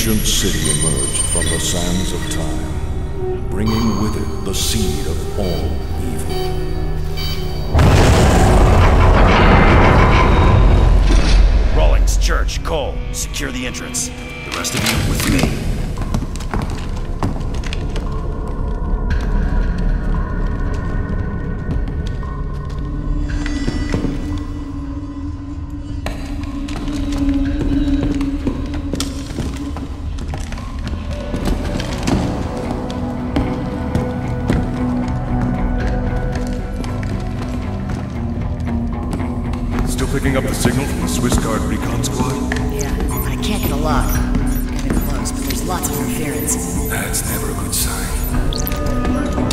ancient city emerged from the sands of time, bringing with it the seed of all evil. Rawlings, Church, Cole, secure the entrance. The rest of you with me. Picking up the signal from the Swiss Guard recon squad? Yeah, I can't get a lock. Getting close, but there's lots of interference. That's never a good sign.